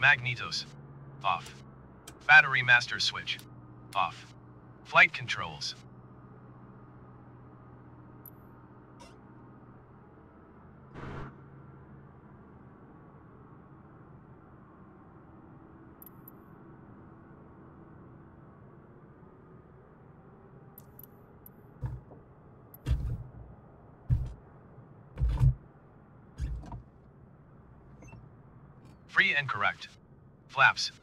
Magnetos. Off. Battery master switch. Off. Flight controls. Free and correct. Flaps.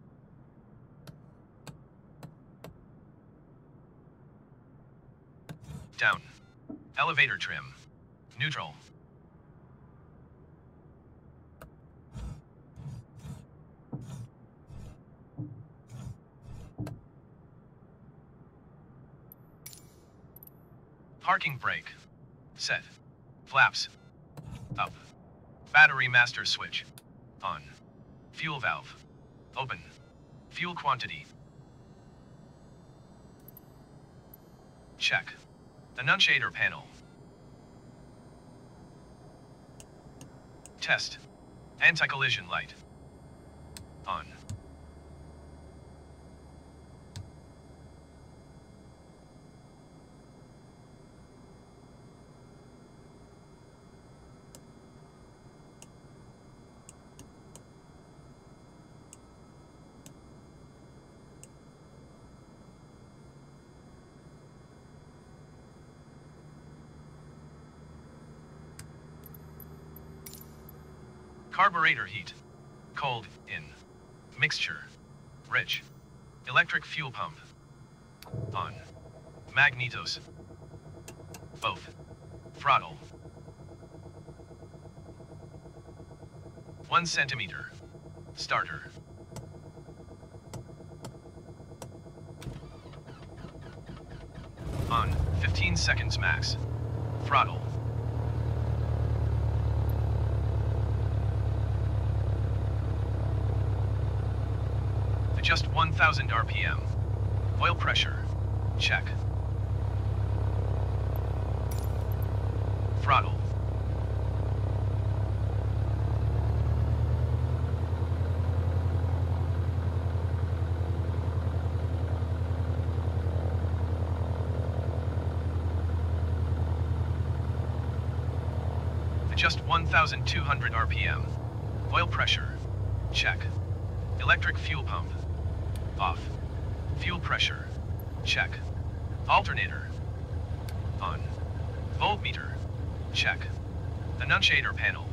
Down. Elevator trim. Neutral. Parking brake. Set. Flaps. Up. Battery master switch. On. Fuel valve. Open. Fuel quantity. Check. Annunciator panel. Test. Anti-collision light. On. Carburetor heat. Cold, in. Mixture. Rich. Electric fuel pump. On. Magnetos. Both. Throttle. 1 centimeter. Starter. On. 15 seconds max. Throttle. Just 1,000 RPM. Oil pressure. Check. Throttle. Just 1,200 RPM. Oil pressure. Check. Electric fuel pump. Off. Fuel pressure. Check. Alternator. On. Voltmeter. Check. Annunciator panel.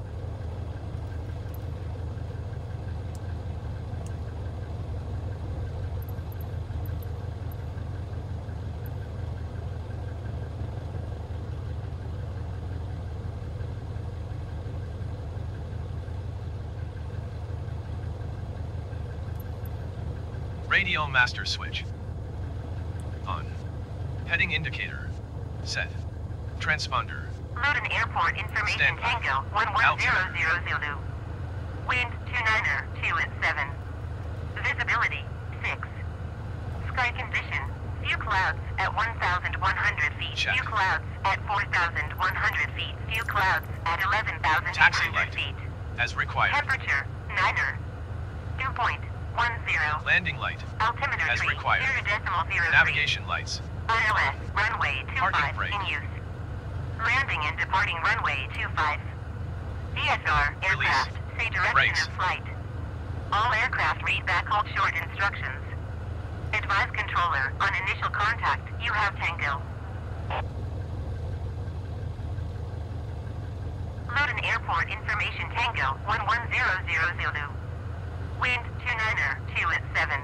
Radial master switch. On. Heading indicator. Set. Transponder. Luton Airport information. Standby. Tango 11000 Zulu. Wind 29er 2 at 7. Visibility 6. Sky condition. Few clouds at 1,100 feet. Check. Few clouds at 4,100 feet. Few clouds at 11,800 Taxi light. feet. As required. Temperature 9er 2.10. Landing light. Altimeter As 3 required. 0.03. Navigation lights. ILS runway 25 Parking brake. in use. Landing and departing runway 25. DSR aircraft say direction Brakes. of flight. All aircraft read back hold short instructions. Advise controller on initial contact. You have Tango. Luton Airport information. Tango 11000 Zulu. Wind 29er 2 at 7.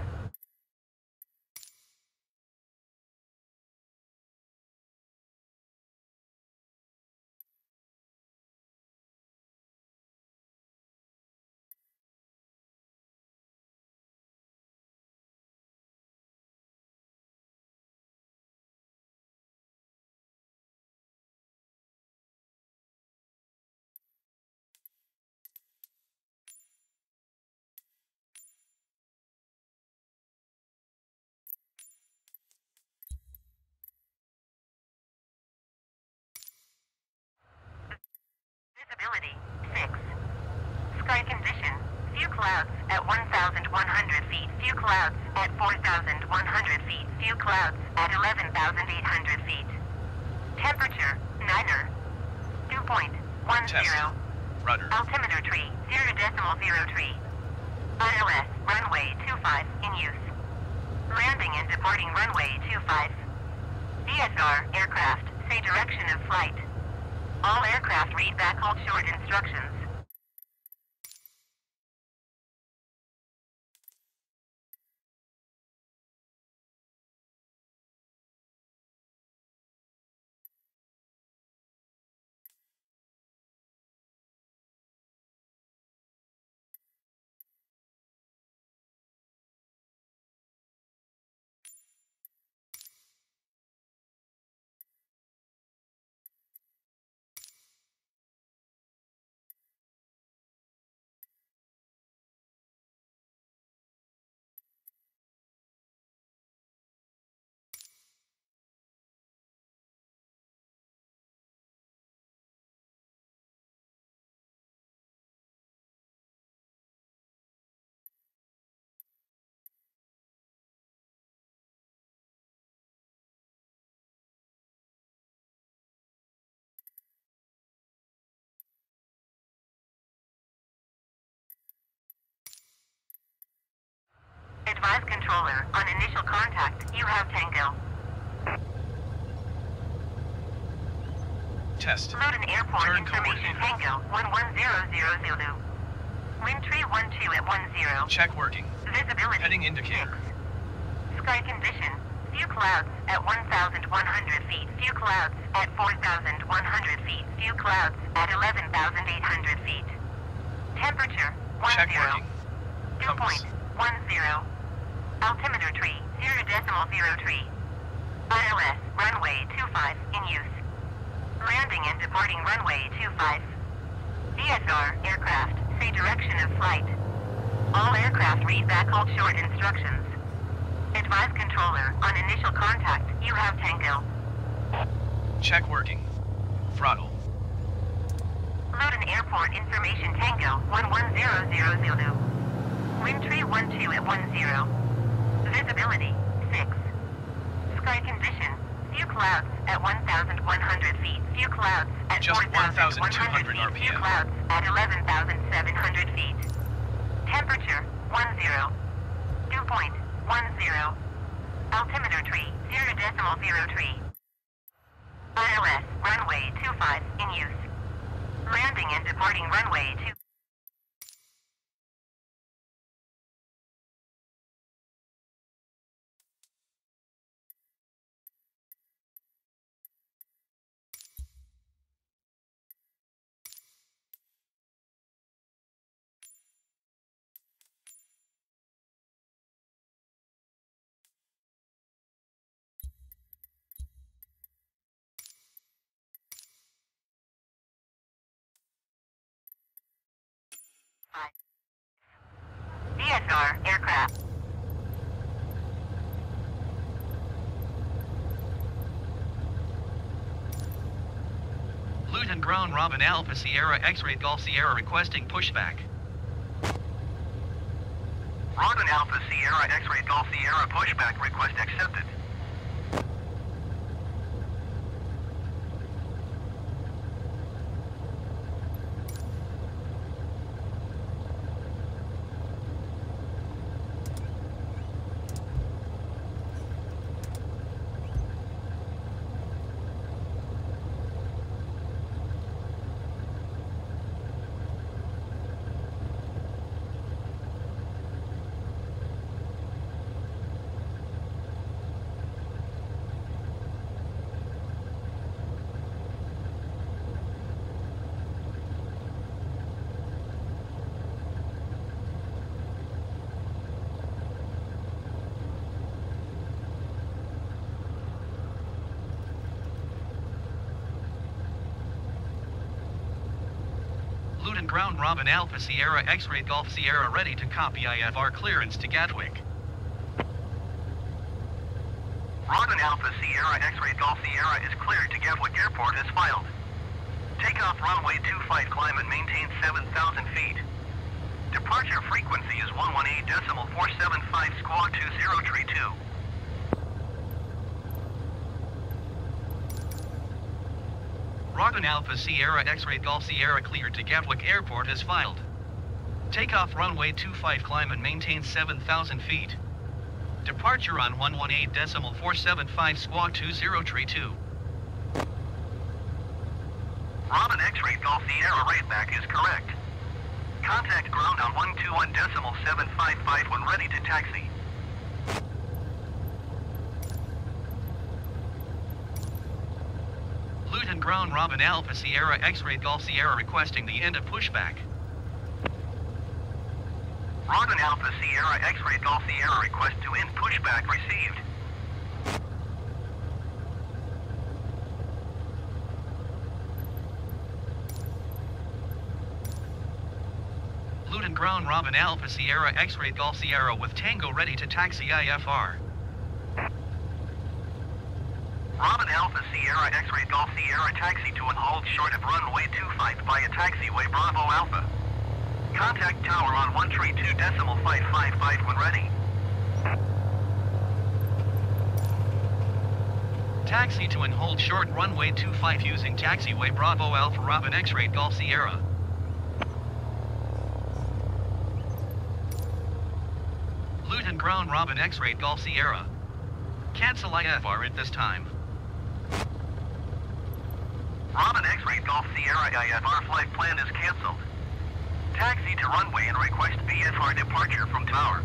Visibility 6. Sky condition. Few clouds at 1,100 feet. Few clouds at 4,100 feet. Few clouds at 11,800 feet. Temperature, niner. Dew point, 10. Test. Rudder. Altimeter tree, 0.0 tree. ILS, runway 25, in use. Landing and departing runway 25. DSR, aircraft, say direction of flight. All aircraft read back hold short instructions. Advise controller, on initial contact, you have Tango. Test. Luton Airport Turn information coordinator. Tango, 11000 Zulu. Wind tree 12 at 10. Check working. Visibility, Heading indicator. 6. Sky condition, few clouds at 1,100 feet. Few clouds at 4,100 feet. Few clouds at 11,800 feet. Temperature, 10. Check working. Dew Compass. point, 10. Altimeter tree, 0.0 tree. ILS, runway 25, in use. Landing and departing runway 25. DSR, aircraft, say direction of flight. All aircraft read back hold short instructions. Advise controller, on initial contact, you have Tango. Check working. Throttle. Luton Airport information Tango, 11000 Zulu. Wind tree 12 at 10. Visibility, 6. Sky condition, few clouds at 1,100 feet. Few clouds at Just 4,100 1,200 feet. Few RPM. clouds at 11,700 feet. Temperature, 10. Dew point, 10. Altimeter tree, 0.0 tree. ILS, runway 25, in use. Landing and departing runway 2. DSR, aircraft. Luton Ground Robin Alpha Sierra X-Ray Golf Sierra requesting pushback. Robin Alpha Sierra X-Ray Golf Sierra pushback request accepted. Luton Ground Robin Alpha Sierra X-Ray Golf Sierra ready to copy IFR clearance to Gatwick. Robin Alpha Sierra X-Ray Golf Sierra is cleared to Gatwick Airport as filed. Takeoff runway 25 climb and maintain 7,000 feet. Departure frequency is 118.475 squawk 2032. Robin Alpha Sierra X-Ray Golf Sierra cleared to Gatwick Airport as filed. Takeoff runway 25 climb and maintain 7,000 feet. Departure on 118.475 squawk 2032. Robin X-Ray Golf Sierra rateback is correct. Contact ground on 121.755 when ready to taxi. Luton ground Robin Alpha Sierra X-Ray Golf Sierra requesting the end of pushback. Robin Alpha Sierra X-Ray Golf Sierra request to end pushback received. Luton ground Robin Alpha Sierra X-Ray Golf Sierra with Tango ready to taxi IFR. Robin Alpha Sierra X-Ray Golf Sierra taxi to and hold short of runway 25 via taxiway Bravo Alpha. Contact tower on 132.555 when ready. Taxi to and hold short runway 25 using taxiway Bravo Alpha Robin X-Ray Golf Sierra. Luton ground Robin X-Ray Golf Sierra. Cancel IFR at this time. Robin X-Ray Golf Sierra IFR flight plan is canceled. Taxi to runway and request VFR departure from tower.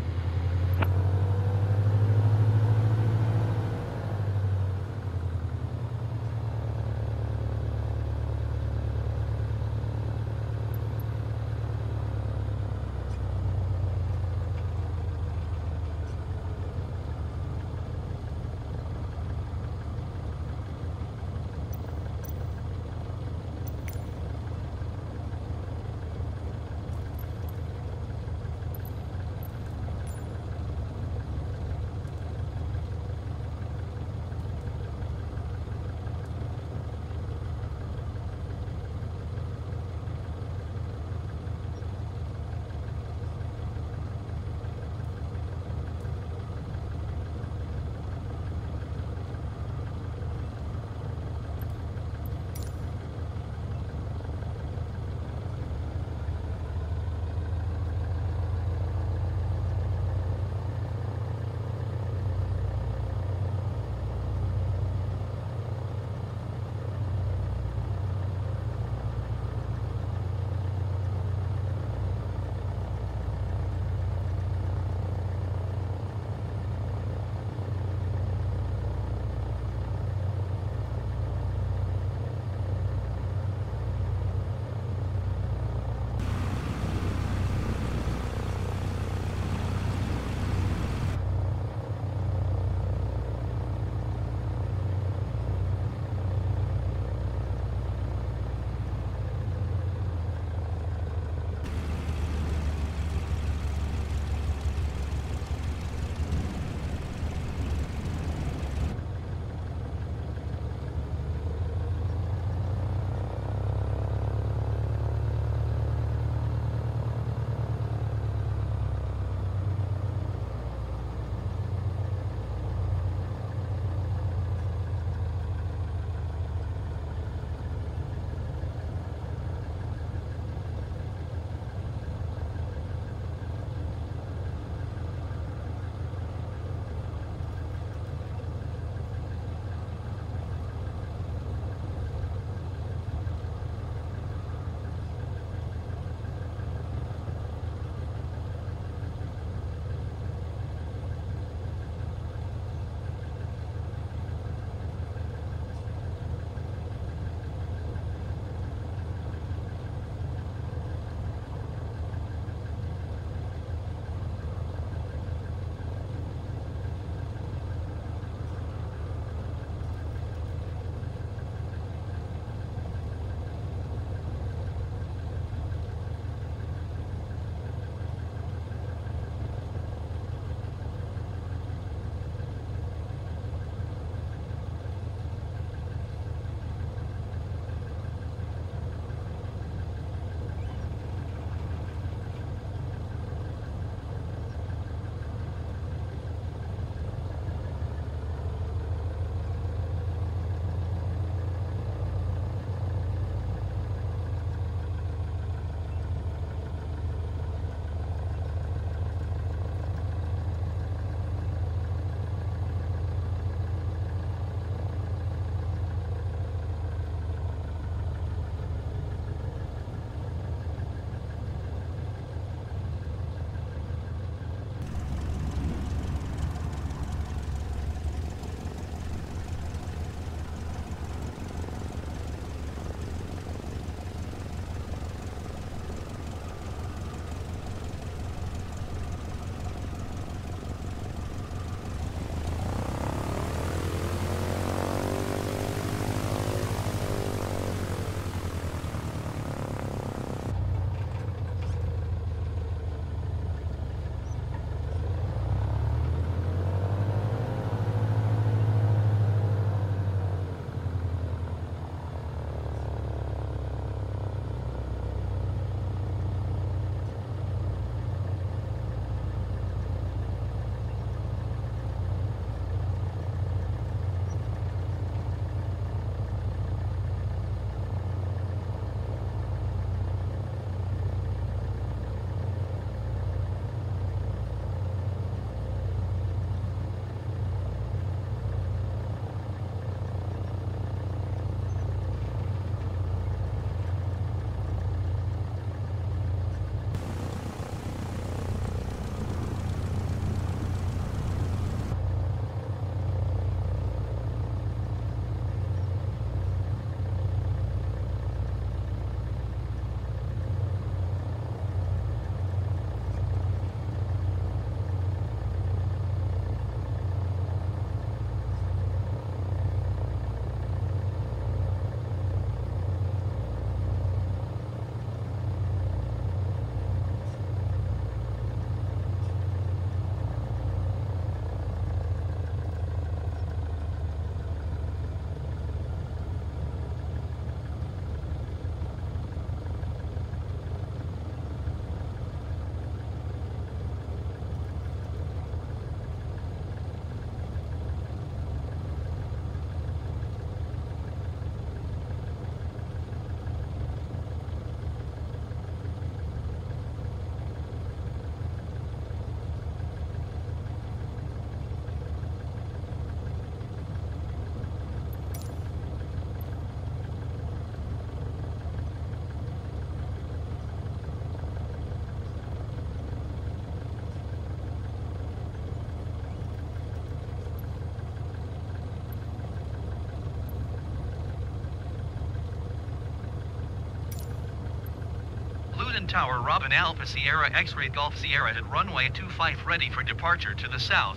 Luton Tower, Robin Alpha Sierra X-Ray Golf Sierra at runway 25 ready for departure to the south.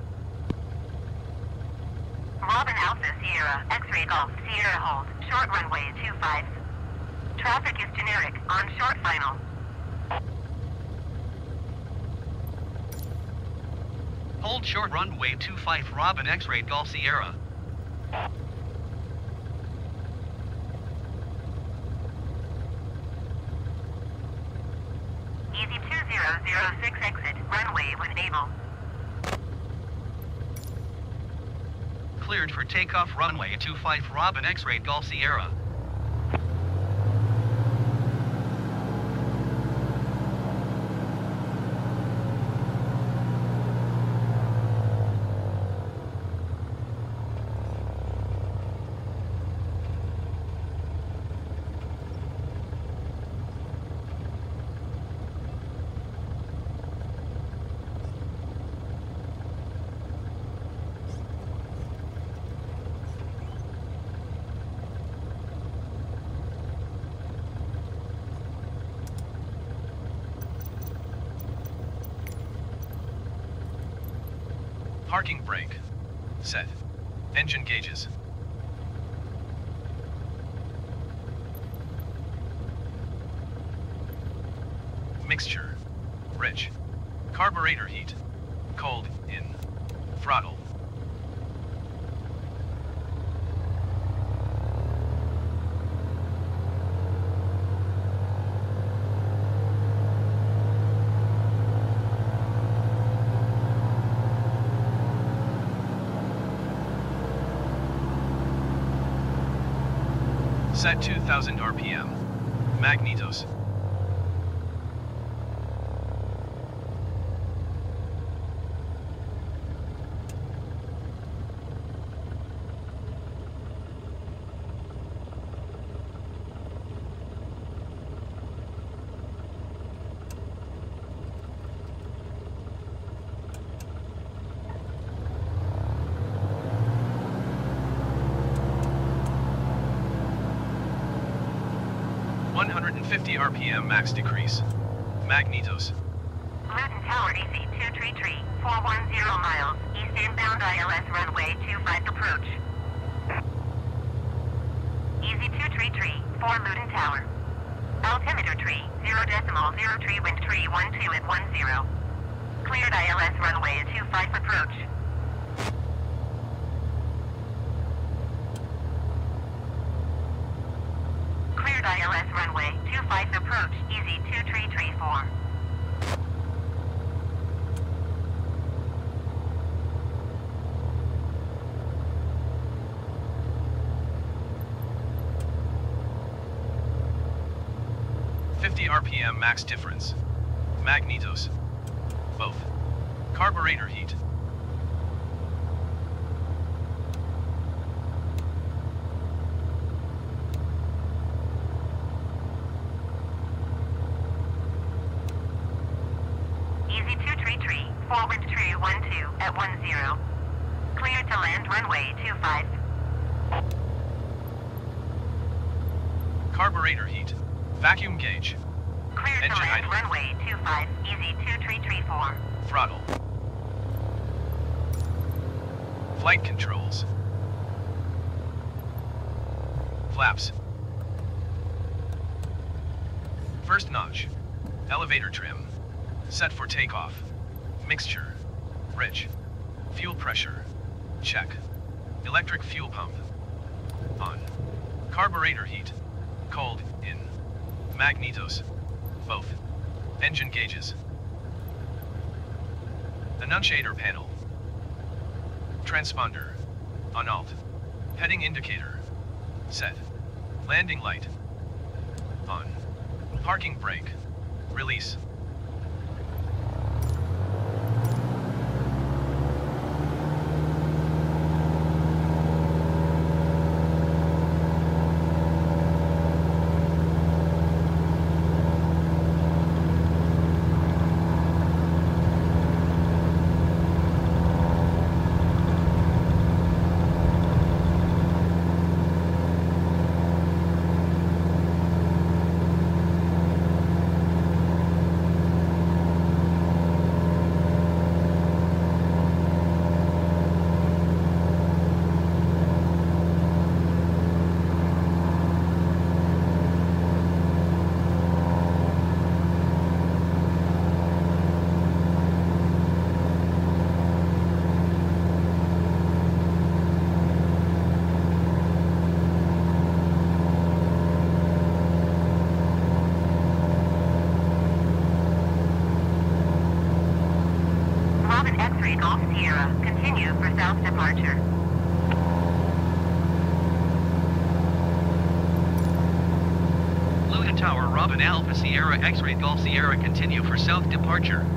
Robin Alpha Sierra X-Ray Golf Sierra hold, short runway 25. Traffic is generic, on short final. Hold short runway 25 Robin X-Ray Golf Sierra. Easy 2006 exit, runway when able. Cleared for takeoff runway 25 Robin X-Ray Golf Sierra. Parking brake. Set. Engine gauges. Mixture. Rich. Carburetor heat. Cold. In. Throttle. Set 2000 RPM. Magnetos. RPM max decrease. Magnetos. Luton Tower DC 233, 410 miles, east inbound ILS runway 25 approach. Easy 233, 4 Luton Tower. Altimeter tree, 0.03 wind tree 12 at 10. Cleared ILS runway at 25 approach. Cleared ILS runway 25 approach, easy 2334. RPM max difference. Magnetos. Both. Carburetor heat. Easy 233, forward tree 12 at 10. Cleared to land runway 25. Carburetor heat. Vacuum gauge. Cleared Engine to land idle. runway 25, easy 2334. Throttle. Flight controls. Flaps. First notch. Elevator trim. Set for takeoff. Mixture. Rich. Fuel pressure. Check. Electric fuel pump. On. Carburetor heat. Cold. In. Magnetos. Both. Engine gauges. Annunciator panel. Transponder. On alt. Heading indicator. Set. Landing light. On. Parking brake. Release. X-ray Golf Sierra, continue for south departure. Luton Tower, Robin Alpha Sierra X-ray Golf Sierra, continue for south departure.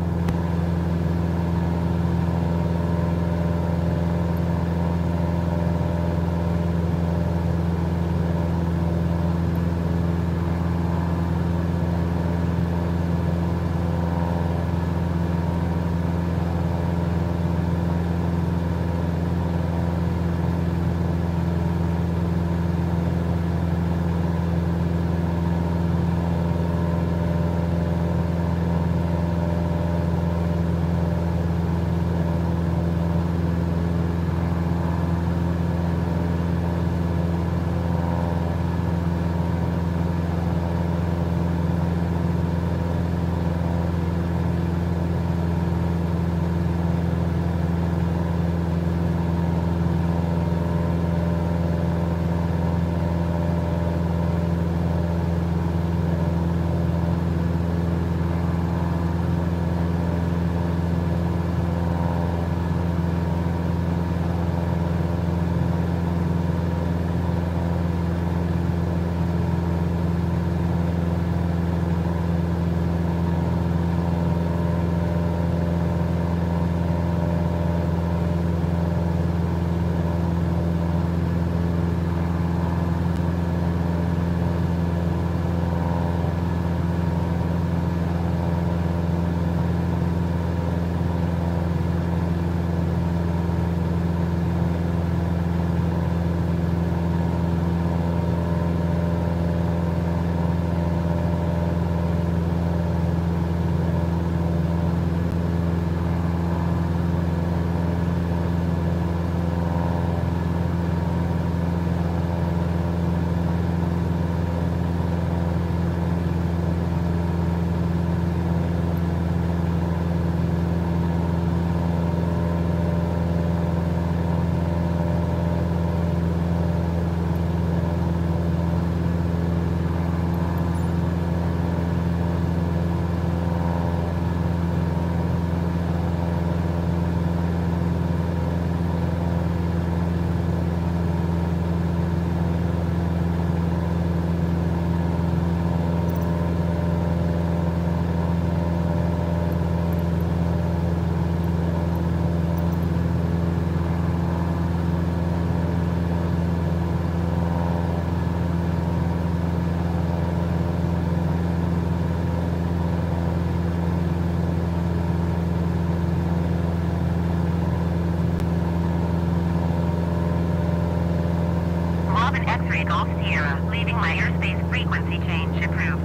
X-ray Golf Sierra, leaving my airspace frequency change approved.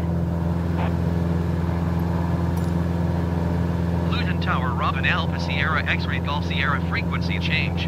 Luton Tower, Robin Alpha Sierra X-ray Golf Sierra, frequency change.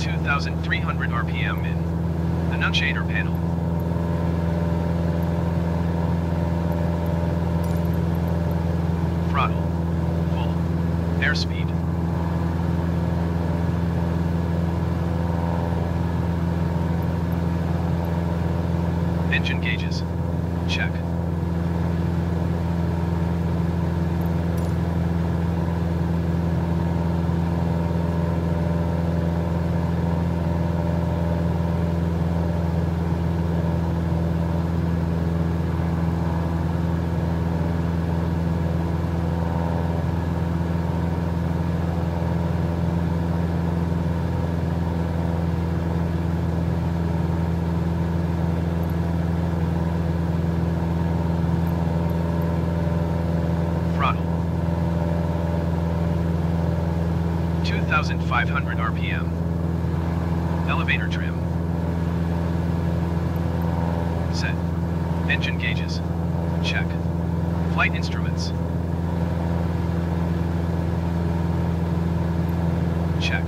2,300 RPM in. Annunciator panel. Throttle. Full. Airspeed. Engine gauges. Check. Throttle. 2,500 RPM. Elevator trim. Set. Engine gauges. Check. Flight instruments. Check.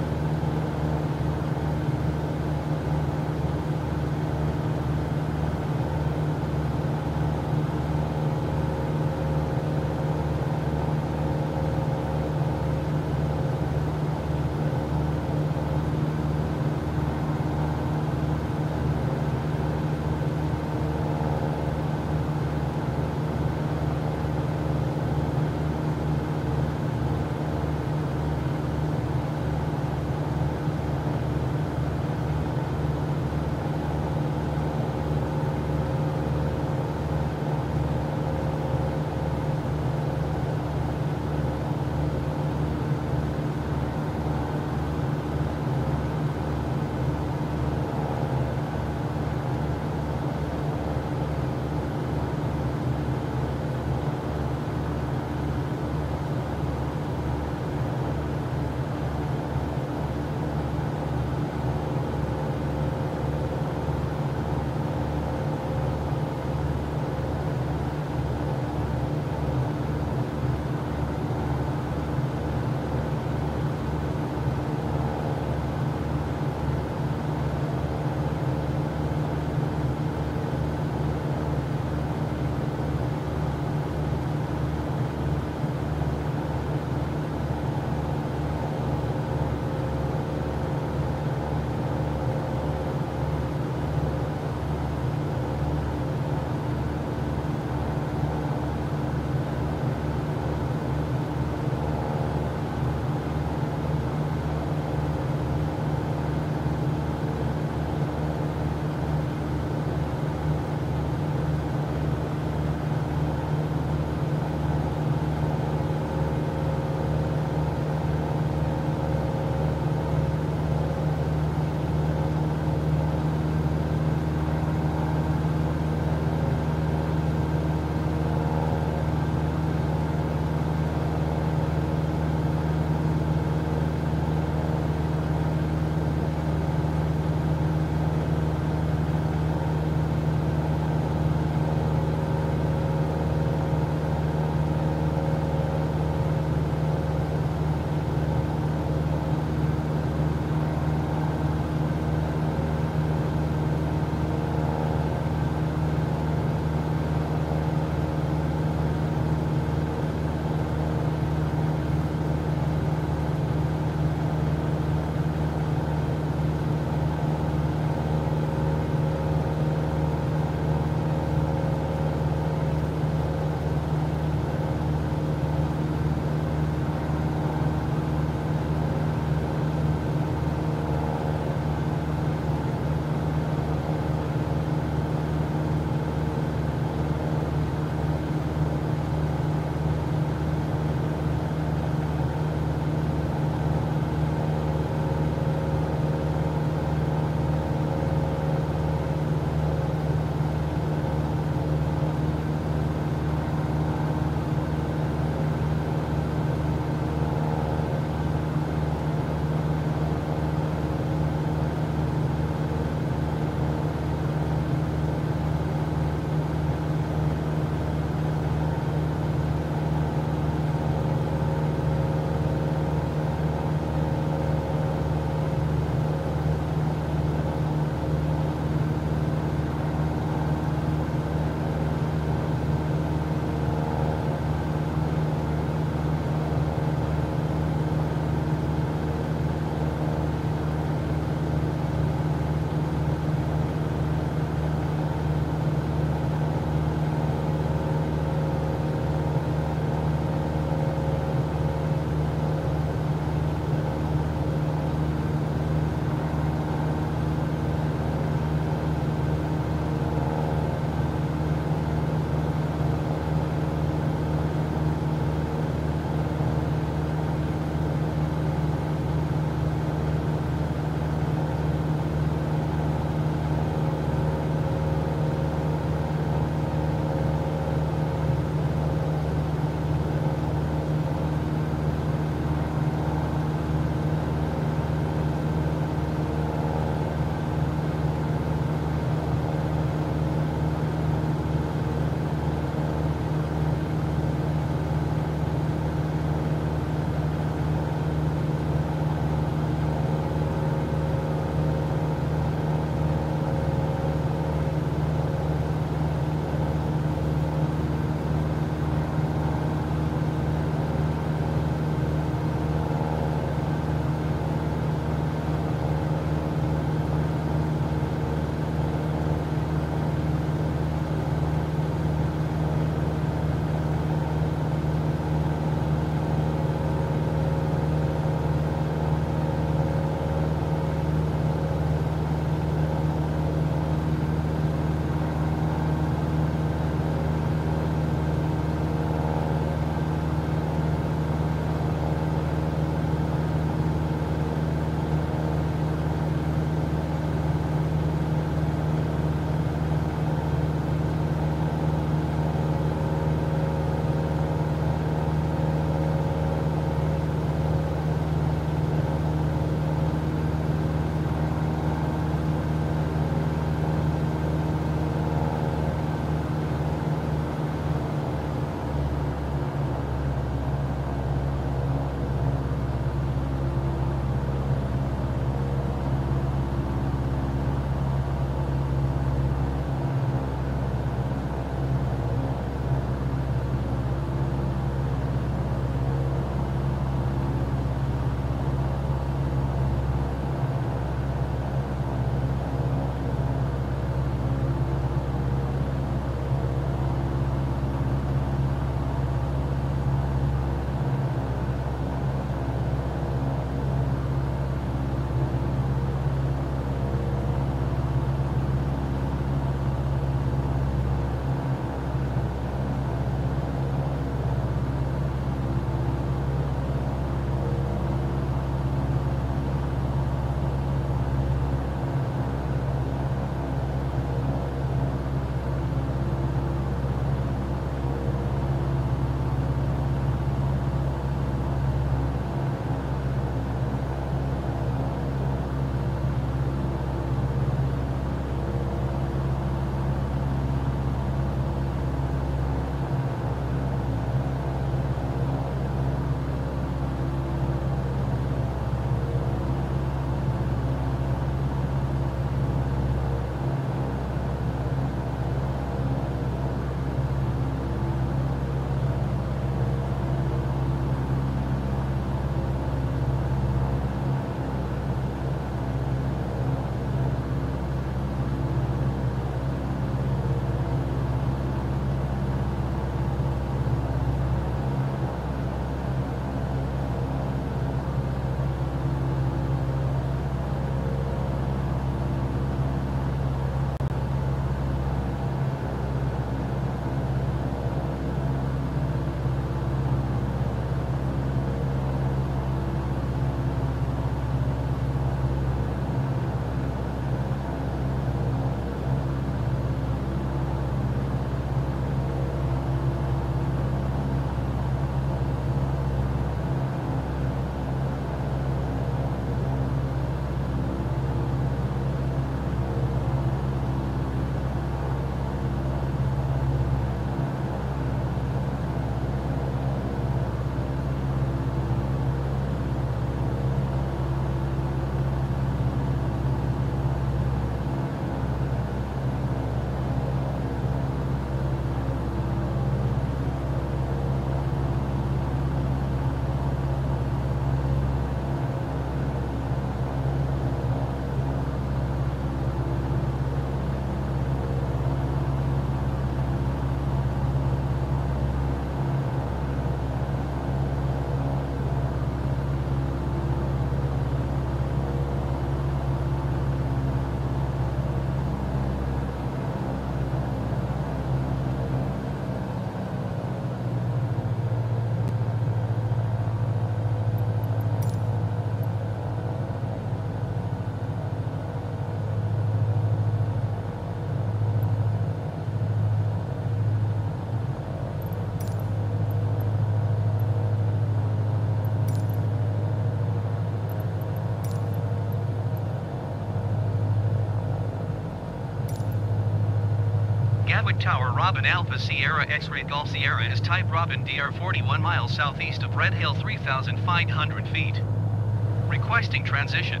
Gatwick Tower, Robin Alpha Sierra X-Ray Golf Sierra is type Robin DR 41 miles southeast of Red Hill 3,500 feet. Requesting transition.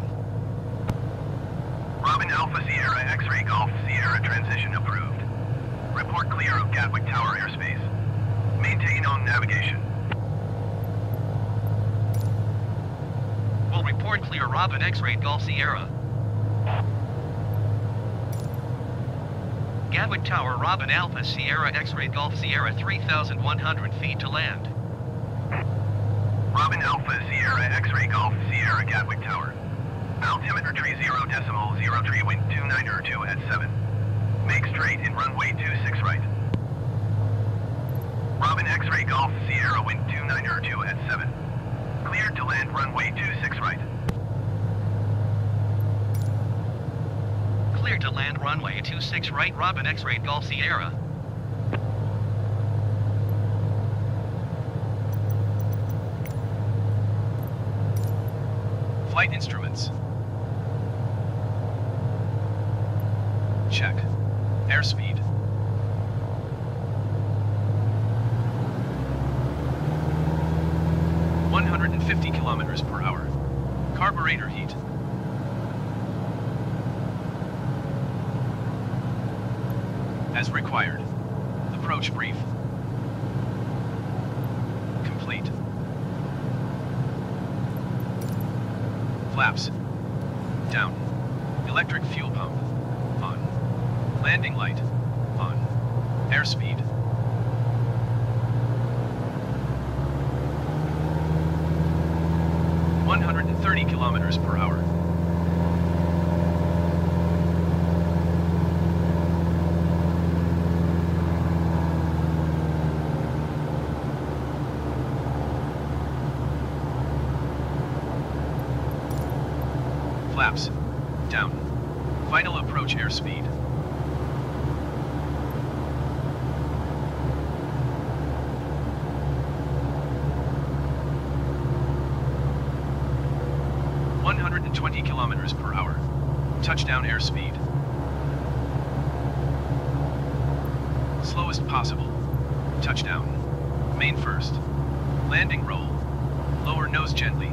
Robin Alpha Sierra X-Ray Golf Sierra transition approved. Report clear of Gatwick Tower airspace. Maintain on navigation. Will report clear Robin X-Ray Golf Sierra. Gatwick Tower, Robin Alpha Sierra X-Ray Golf Sierra 3,100 feet to land. Robin Alpha Sierra X-Ray Golf Sierra Gatwick Tower. Altimeter tree 0.03 wind 292 at 7. Make straight in runway 26 right. Robin X-Ray Golf Sierra wind 292 at 7. Cleared to land runway 26 right. Cleared to land runway 26 right, Robin X-Ray Golf Sierra. Flight instruments. Check. Airspeed. (150 kilometers per hour). Carburetor heat. As required. Approach brief. Complete. Flaps. Down. Electric fuel pump. On. Landing light. On. Airspeed. (130 kilometers per hour). Flaps. Down. Final approach airspeed. (120 kilometers per hour). Touchdown airspeed. Slowest possible. Touchdown. Main first. Landing roll. Lower nose gently.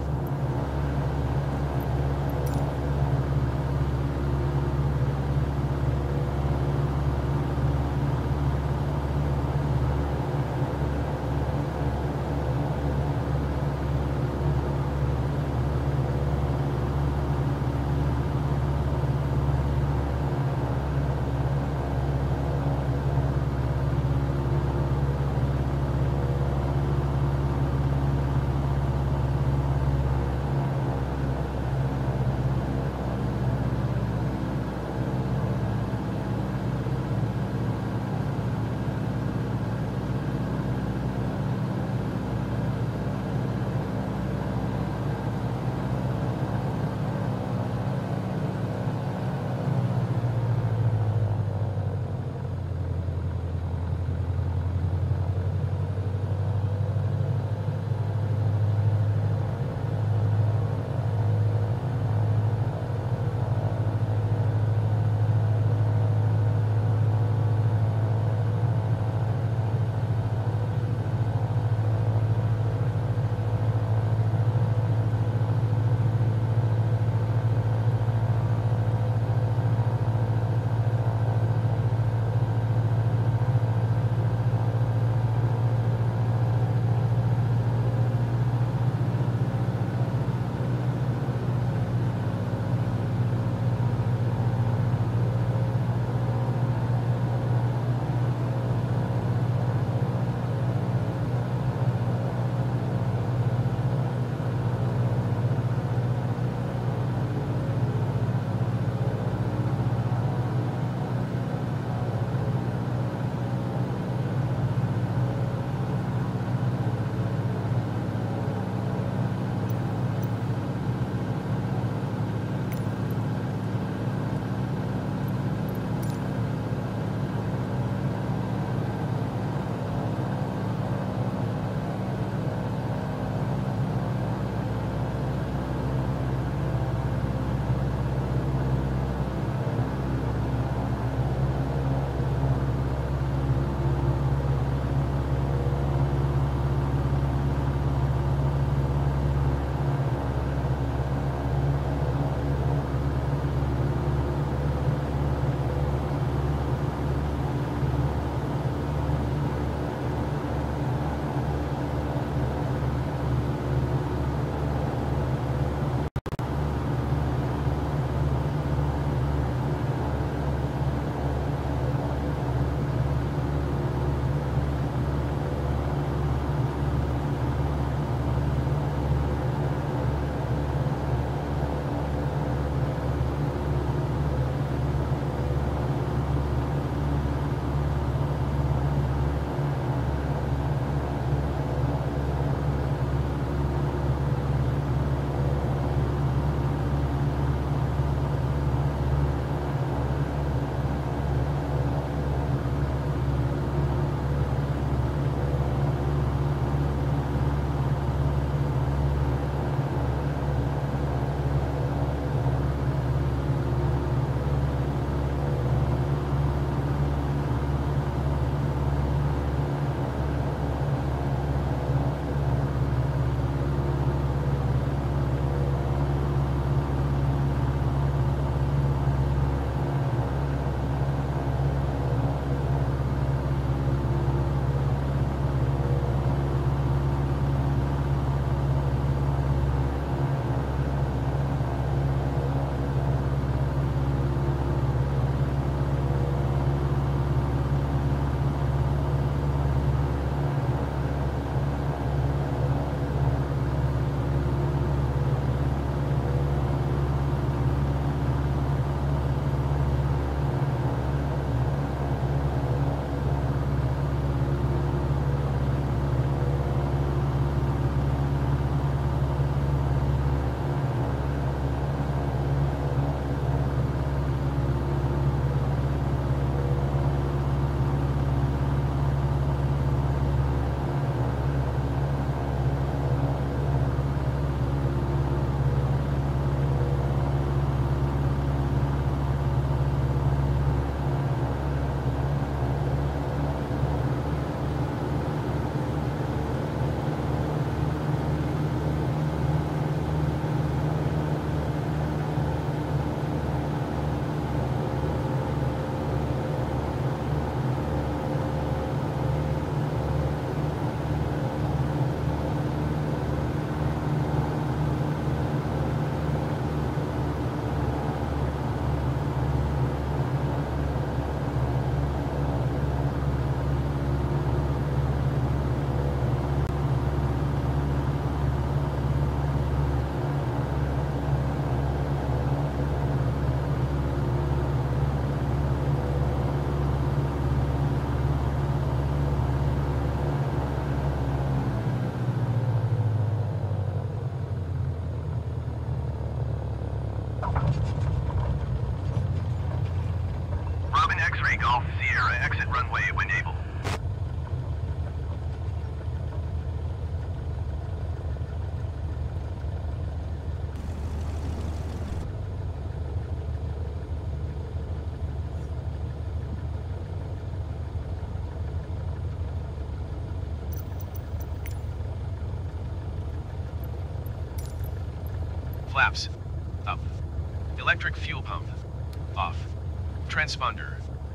Flaps. Up. Electric fuel pump. Off. Transponder.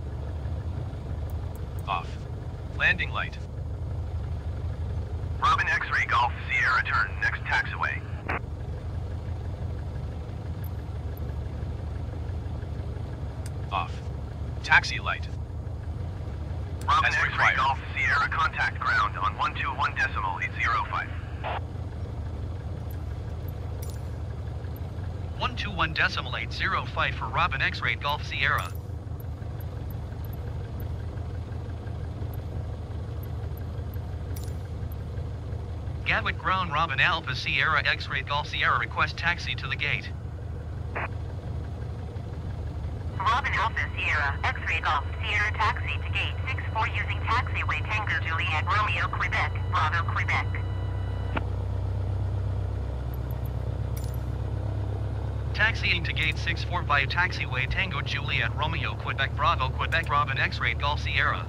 Off. Landing light. Robin X-ray Golf Sierra turn, next taxiway. Off. Taxi light. Robin As X-ray required. Golf Sierra contact ground on 121.805. 121.805 for Robin X-ray Golf Sierra. Gatwick ground Robin Alpha Sierra X-ray Golf Sierra request taxi to the gate. Robin Alpha Sierra, X-ray Golf, Sierra taxi to gate 64 using taxiway Tango Juliet Romeo Quebec, Bravo Quebec. Taxiing to gate 64 via taxiway Tango Juliet Romeo Quebec Bravo Quebec Robin X-ray Golf Sierra.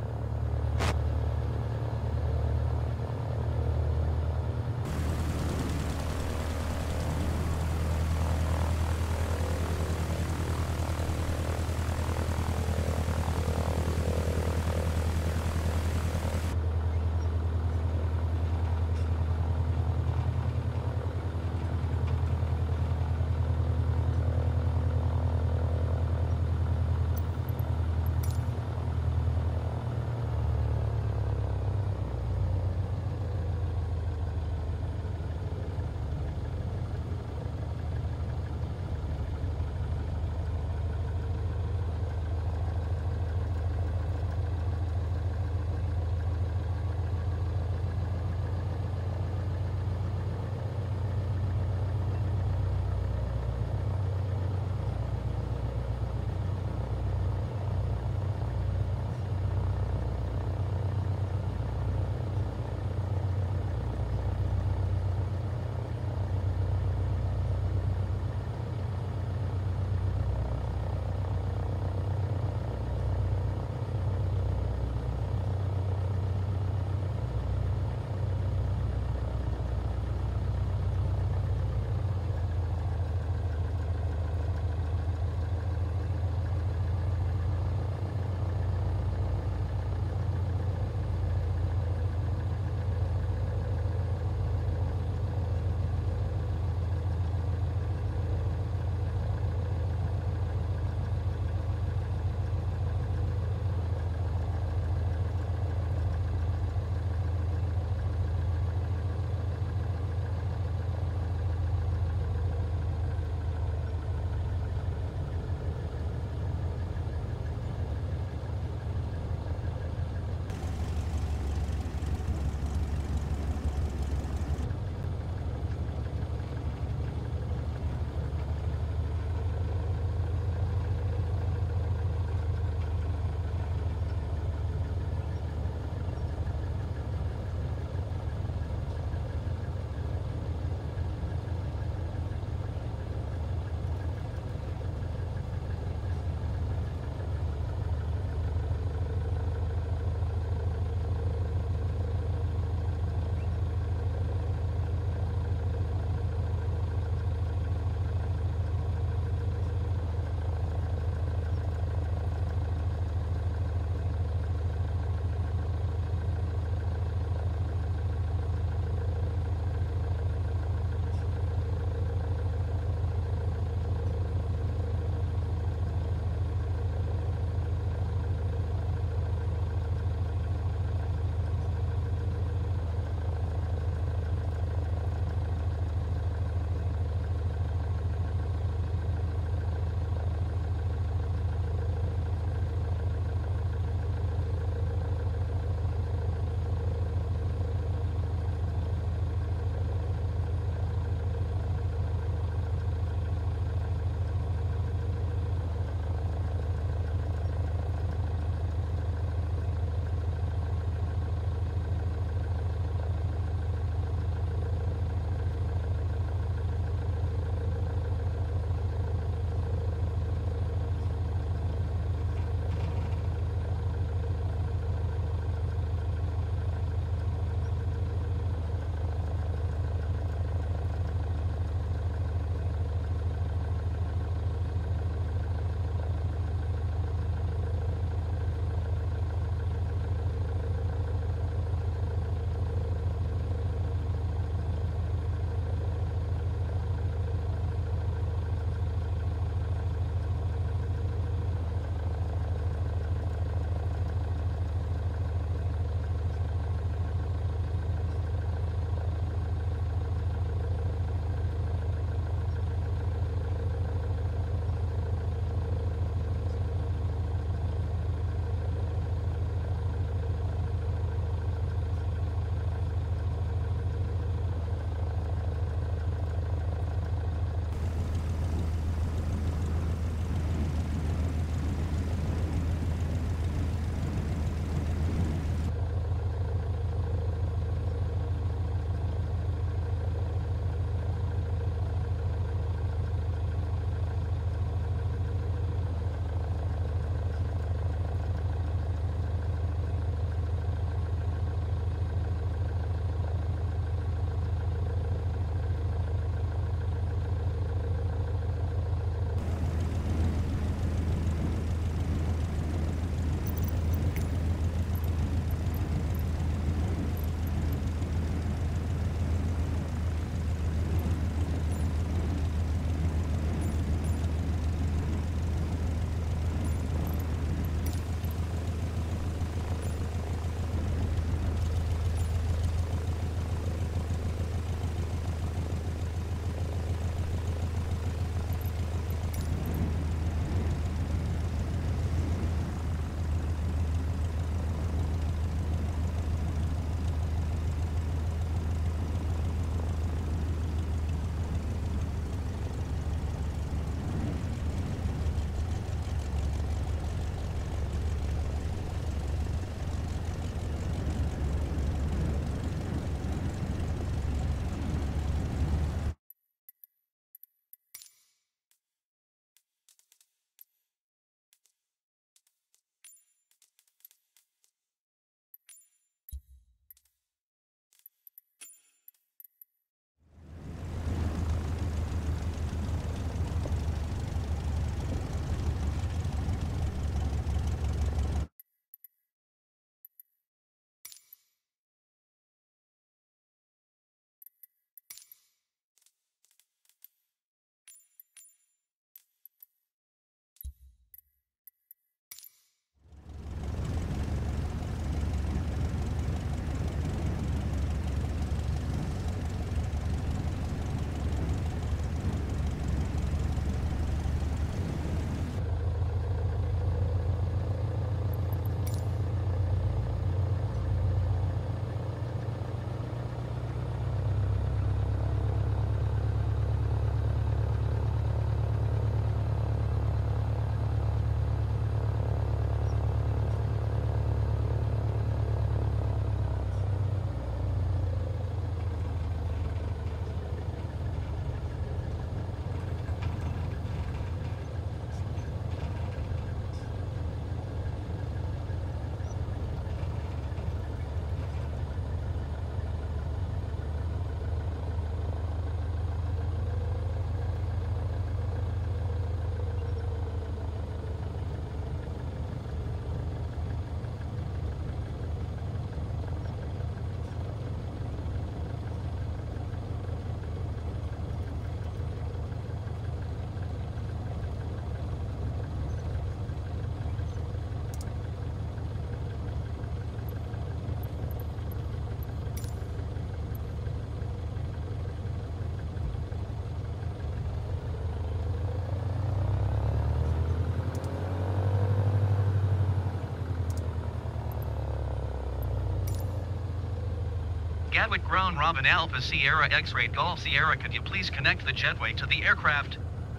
Gatwick ground Robin Alpha Sierra X-Ray Golf Sierra, could you please connect the jetway to the aircraft?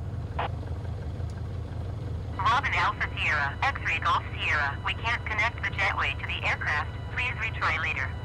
Robin Alpha Sierra, X-Ray Golf Sierra. We can't connect the jetway to the aircraft. Please retry later.